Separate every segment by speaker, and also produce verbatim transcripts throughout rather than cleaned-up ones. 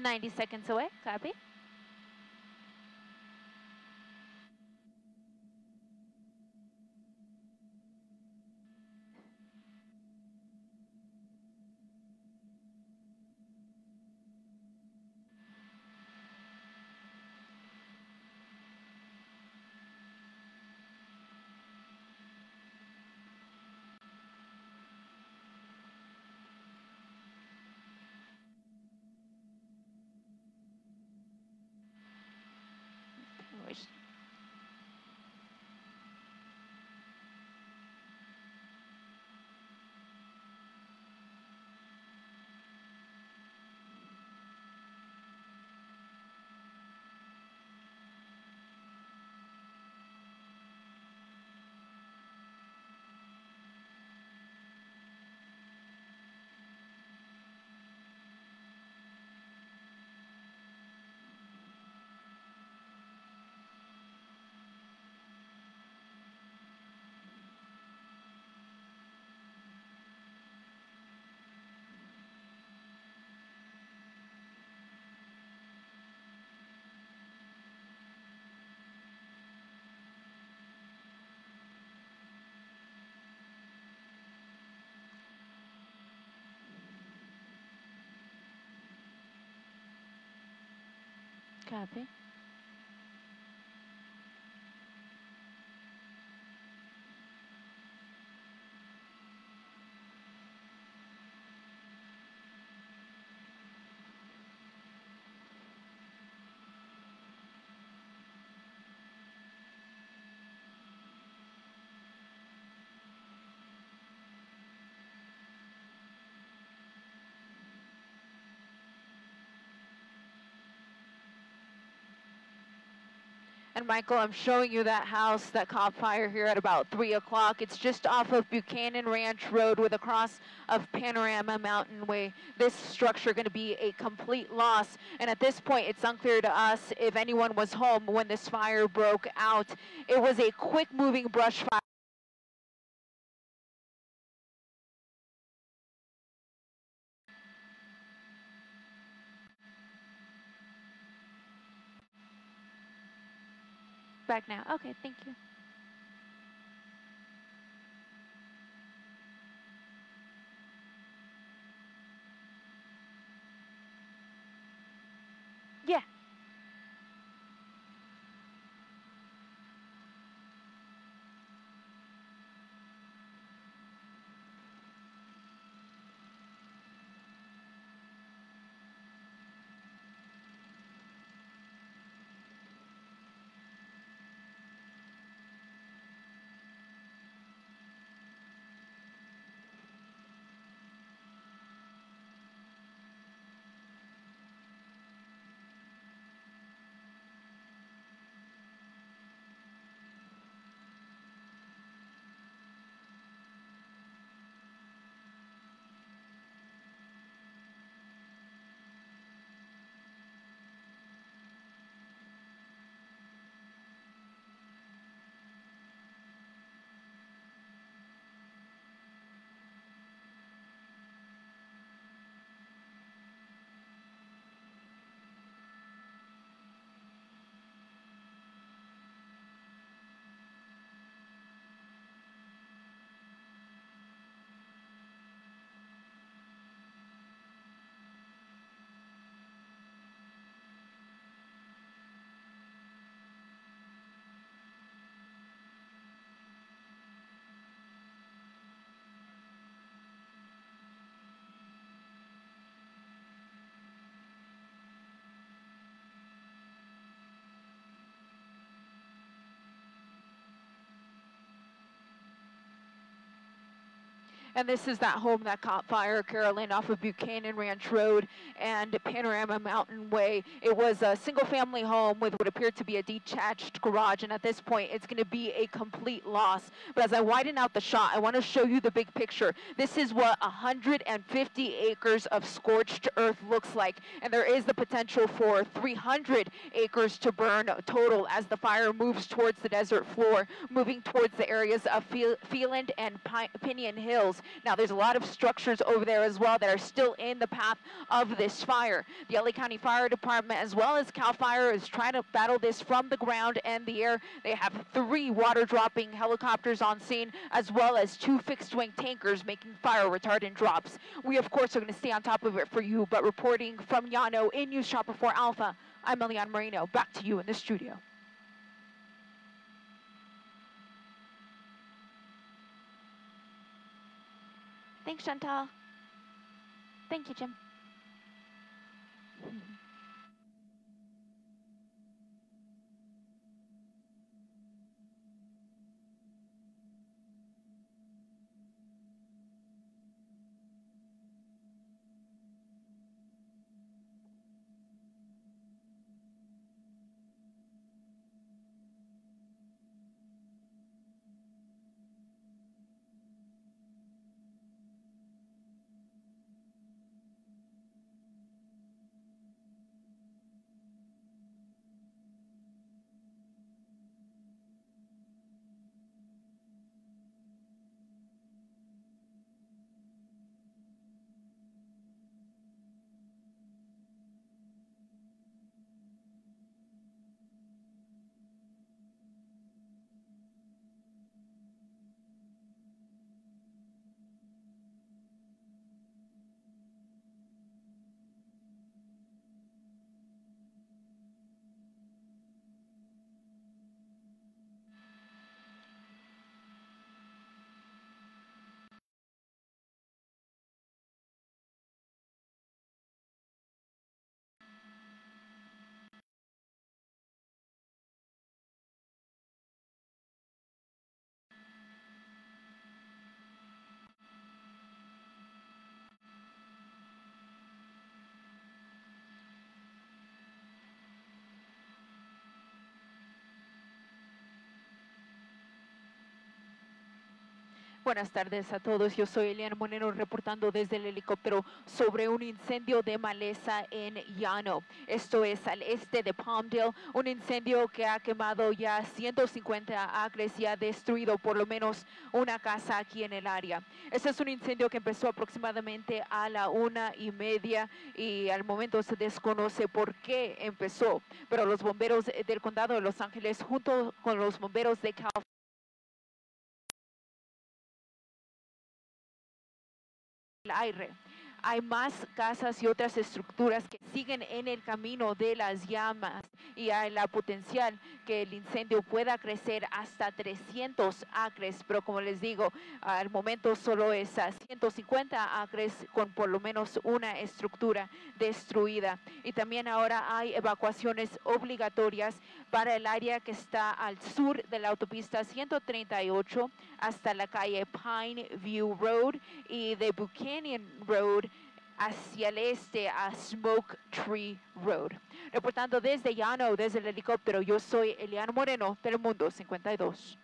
Speaker 1: ninety seconds away. Copy. Which copy. And Michael, I'm showing you that house that caught fire here at about three o'clock. It's just off of Buchanan Ranch Road with a cross of Panorama Mountain Way. This structure going to be a complete loss. And at this point, it's unclear to us if anyone was home when this fire broke out. It was a quick moving brush fire. Back now. Okay, thank you. Yeah. And this is that home that caught fire, Carolyn, off of Buchanan Ranch Road and Panorama Mountain Way. It was a single-family home with what appeared to be a detached garage, and at this point, it's going to be a complete loss. But as I widen out the shot, I want to show you the big picture. This is what one hundred fifty acres of scorched earth looks like, and there is the potential for three hundred acres to burn total as the fire moves towards the desert floor, moving towards the areas of Phelan and Pinion Hills. Now, there's a lot of structures over there as well that are still in the path of this fire. The L A County Fire Department, as well as CAL FIRE, is trying to battle this from the ground and the air. They have three water-dropping helicopters on scene, as well as two fixed-wing tankers making fire retardant drops. We, of course, are going to stay on top of it for you, but reporting from Llano in News Chopper four Alpha, I'm Elian Moreno. Back to you in the studio. Thanks, Chantal. Thank you, Jim. Buenas tardes a todos, yo soy Elian Moreno reportando desde el helicóptero sobre un incendio de maleza en Llano. Esto es al este de Palmdale, un incendio que ha quemado ya ciento cincuenta acres y ha destruido por lo menos una casa aquí en el área. Este es un incendio que empezó aproximadamente a la una y media y al momento se desconoce por qué empezó, pero los bomberos del condado de Los Ángeles junto con los bomberos de Cal el aire. Hay más casas y otras estructuras que siguen en el camino de las llamas y hay la potencial que el incendio pueda crecer hasta trescientos acres, pero como les digo, al momento solo es a ciento cincuenta acres con por lo menos una estructura destruida. Y también ahora hay evacuaciones obligatorias para el área que está al sur de la autopista ciento treinta y ocho hasta la calle Pine View Road y de Buchanan Road hacia el este a Smoke Tree Road. Reportando desde Llano, desde el helicóptero, yo soy Elian Moreno, Telemundo cincuenta y dos.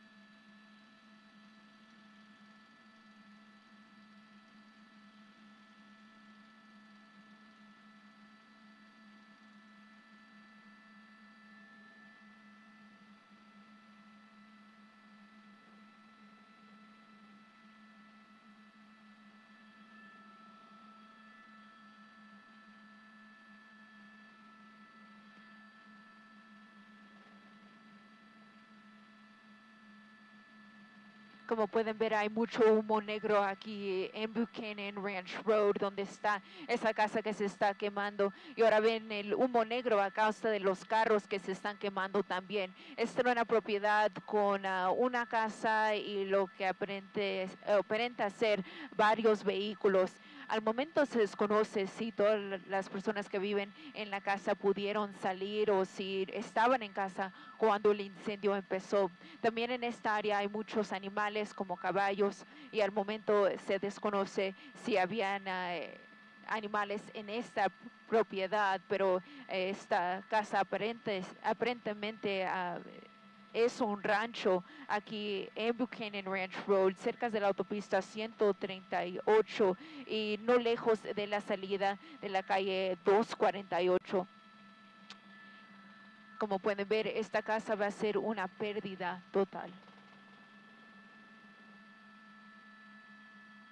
Speaker 1: Como pueden ver, hay mucho humo negro aquí en Buchanan Ranch Road, donde está esa casa que se está quemando. Y ahora ven el humo negro a causa de los carros que se están quemando también. Esta era una propiedad con uh, una casa y lo que aparente, aparenta ser varios vehículos. Al momento se desconoce si todas las personas que viven en la casa pudieron salir o si estaban en casa cuando el incendio empezó. También en esta área hay muchos animales como caballos y al momento se desconoce si habían uh, animales en esta propiedad, pero eh, esta casa aparente, aparentemente uh, es un rancho aquí en Buchanan Ranch Road, cerca de la autopista ciento treinta y ocho y no lejos de la salida de la calle doscientos cuarenta y ocho. Como pueden ver, esta casa va a ser una pérdida total.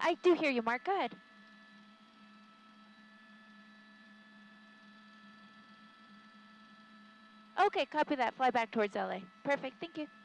Speaker 1: I do hear you, Mark. Go ahead. Okay, copy that. Fly back towards L A. Perfect. Thank you.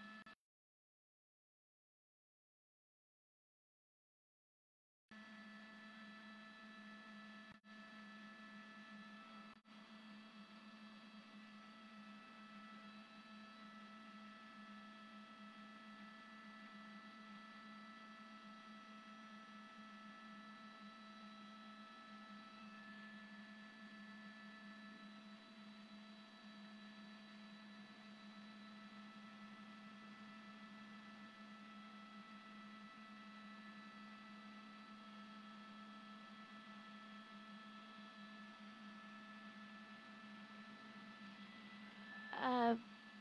Speaker 1: Uh,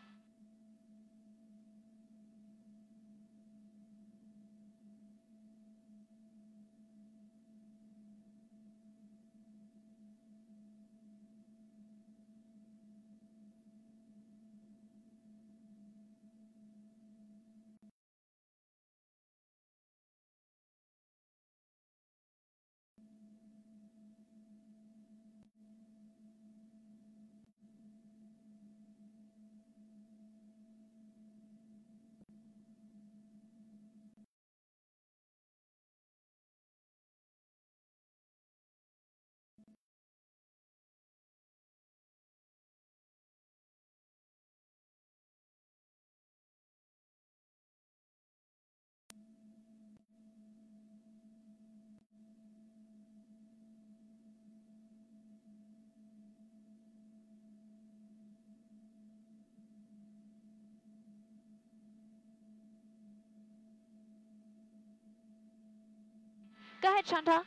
Speaker 1: Go ahead, Chantal.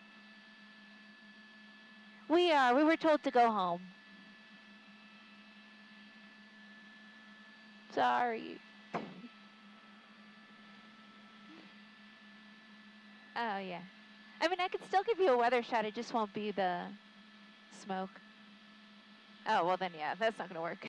Speaker 1: We are. We were told to go home. Sorry. Oh, yeah. I mean, I could still give you a weather shot. It just won't be the smoke. Oh, well then, yeah, that's not going to work.